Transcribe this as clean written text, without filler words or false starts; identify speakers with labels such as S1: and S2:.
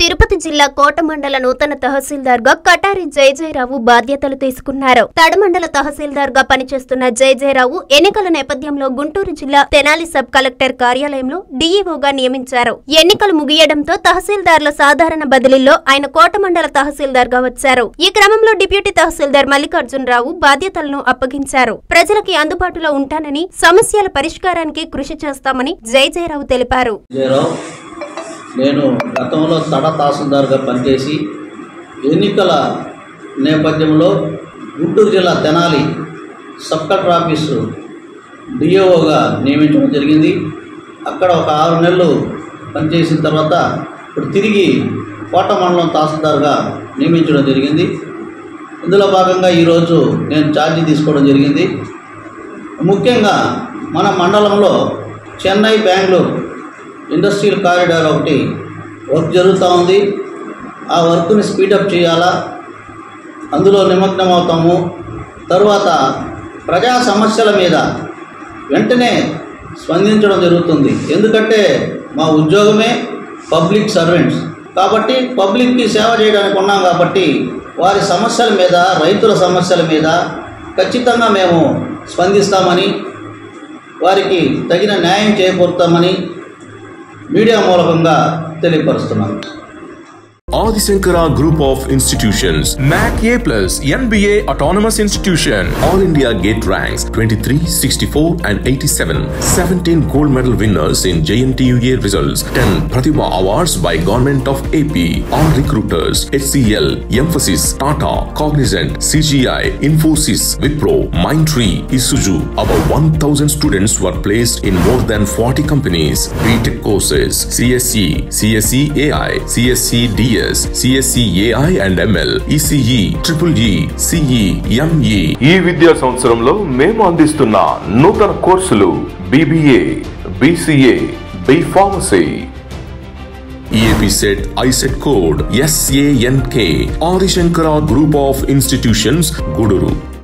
S1: తిరుపతి జిల్లా కోట మండల నూతన తహసీల్దార్గా కటారి జయజయరావు బాధ్యతలు తీసుకున్నారు. తడమండల తహసీల్దార్గా పనిచేస్తున్న జయజయరావు ఎన్నికల నేపథ్యంలో గుంటూరు జిల్లా తెనాలి సబ్ కలెక్టర్ కార్యాలయంలో డీఈఓగా నియమించారు. ఎన్నికలు ముగియడంతో తహసీల్దార్ల సాధారణ బదిలీలో ఆయన కోట మండల తహసీల్దార్గా వచ్చారు. ఈ క్రమంలో డిప్యూటీ తహసీల్దార్ మల్లికార్జునరావు బాధ్యతలను అప్పగించారు. ప్రజలకి అందుబాటులో ఉంటానని, సమస్యల పరిష్కారానికి కృషి చేస్తామని జయజయరావు తెలిపారు.
S2: నేను గతంలో తడ తహసీల్దార్గా పనిచేసి ఎన్నికల నేపథ్యంలో గుంటూరు జిల్లా తెనాలి సబ్ కలెక్టర్ ఆఫీసు డిఓగా నియమించడం జరిగింది. అక్కడ ఒక 6 నెలలు పనిచేసిన తర్వాత ఇప్పుడు తిరిగి కోట మండలం తహసీల్దార్గా నియమించడం జరిగింది. ఇందులో భాగంగా ఈరోజు నేను ఛార్జీ తీసుకోవడం జరిగింది. ముఖ్యంగా మన మండలంలో చెన్నై బెంగళూరు ఇండస్ట్రియల్ కారిడార్ ఒకటి వర్క్ జరుగుతూ ఉంది. ఆ వర్క్ని స్పీడప్ చేయాలా, అందులో నిమగ్నం అవుతాము. తరువాత ప్రజా సమస్యల మీద వెంటనే స్పందించడం జరుగుతుంది. ఎందుకంటే మా ఉద్యోగమే పబ్లిక్ సర్వెంట్స్ కాబట్టి పబ్లిక్కి సేవ చేయడానికి ఉన్నాం కాబట్టి వారి సమస్యల మీద, రైతుల సమస్యల మీద ఖచ్చితంగా మేము స్పందిస్తామని, వారికి తగిన న్యాయం చేకూరుతామని మీడియా మూలకంగా తెలియపరుస్తున్నాను.
S3: Adi Shankara Group of Institutions, NAC A+, NBA Autonomous Institution, All India Gate Ranks 23, 64 and 87, 17 gold medal winners in JNTUA results, 10 Pratibha Awards by Government of AP, all recruiters, HCL, Emphasis, Tata, Cognizant, CGI, Infosys, Wipro, Mindtree, Isuzu. About 1,000 students were placed in more than 40 companies. BTech courses, CSE, CSE AI, CSE DS, CSE AI and ML, ECE, EEE, CE, ME. ఈ విద్యా సంవత్సరంలో మేము అందిస్తున్న నూతన కోర్సులు BBA, BCA, B Pharmacy. EAP set ISET code SANK. Adi Shankara Group of Institutions, Guduru.